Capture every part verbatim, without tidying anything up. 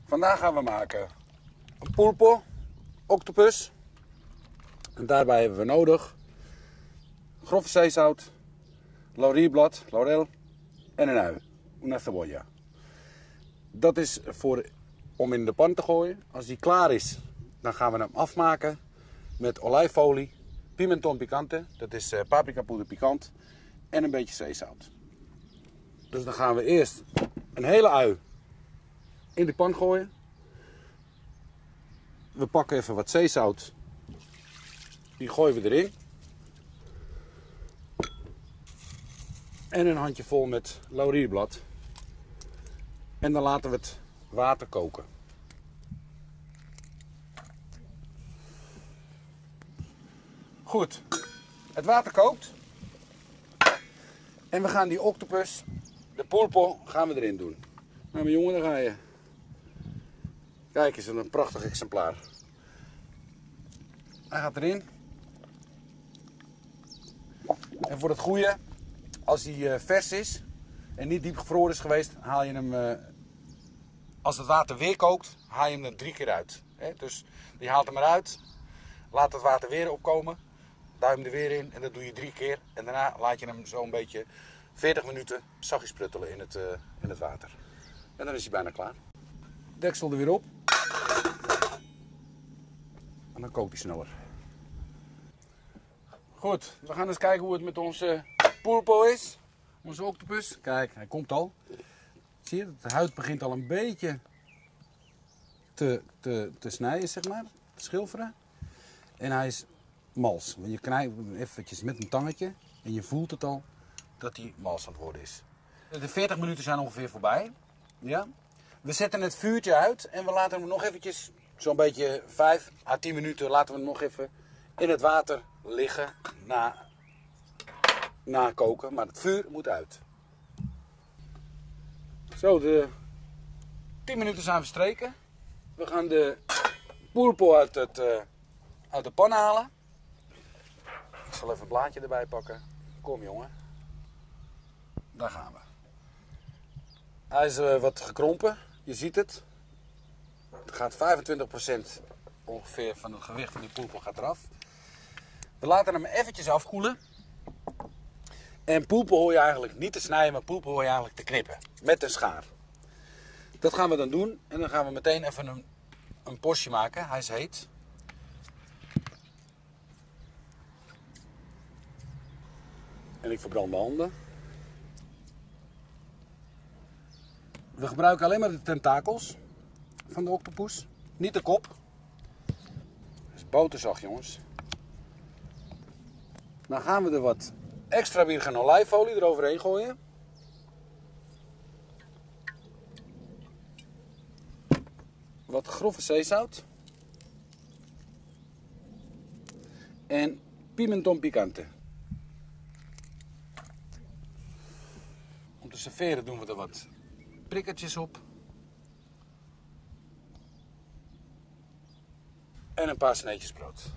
Vandaag gaan we maken een pulpo, octopus. En daarbij hebben we nodig grove zeezout, laurierblad, laurel en een ui, una cebolla. Dat is voor, om in de pan te gooien. Als die klaar is, dan gaan we hem afmaken met olijfolie, pimenton picante, dat is uh, paprika poeder pikant en een beetje zeezout. Dus dan gaan we eerst een hele ui in de pan gooien. We pakken even wat zeezout. Die gooien we erin. En een handje vol met laurierblad. En dan laten we het water koken. Goed, het water kookt. En we gaan die octopus, de pulpo, gaan we erin doen. Nou mijn jongen, daar ga je. Kijk eens, een prachtig exemplaar. Hij gaat erin. En voor het goede, als hij uh, vers is en niet diep gevroren is geweest, haal je hem, uh, als het water weer kookt, haal je hem er drie keer uit. He, dus je haalt hem eruit, laat het water weer opkomen, duim hem er weer in en dat doe je drie keer. En daarna laat je hem zo'n beetje veertig minuten zachtjes pruttelen in het, uh, in het water. En dan is hij bijna klaar. Deksel er weer op. En dan kookt hij sneller. Goed, we gaan eens kijken hoe het met onze pulpo is. Onze octopus. Kijk, hij komt al. Zie je, de huid begint al een beetje te, te, te snijden, zeg maar. Te schilferen. En hij is mals. Want je knijpt hem eventjes met een tangetje. En je voelt het al dat hij mals aan het worden is. De veertig minuten zijn ongeveer voorbij. Ja. We zetten het vuurtje uit en we laten hem nog eventjes, zo'n beetje vijf à tien minuten, laten we hem nog even in het water liggen na, na koken. Maar het vuur moet uit. Zo, de tien minuten zijn verstreken. We gaan de pulpo uit, het, uh, uit de pan halen. Ik zal even een blaadje erbij pakken. Kom jongen. Daar gaan we. Hij is uh, wat gekrompen. Je ziet het. Het gaat vijfentwintig procent ongeveer van het gewicht van die pulpo gaat eraf. We laten hem eventjes afkoelen. En pulpo hoor je eigenlijk niet te snijden, maar pulpo hoor je eigenlijk te knippen. Met een schaar. Dat gaan we dan doen. En dan gaan we meteen even een, een postje maken. Hij is heet. En ik verbrand mijn handen. We gebruiken alleen maar de tentakels van de octopus. Niet de kop. Dat is boterzacht, jongens. Dan gaan we er wat extra virgin olijfolie eroverheen gooien. Wat grove zeezout. En pimenton picante. Om te serveren doen we er wat prikkertjes op. En een paar sneetjes brood.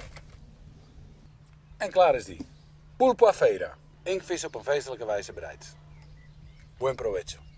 En klaar is die. Pulpo a feira. Inkvis op een feestelijke wijze bereid. Buen provecho.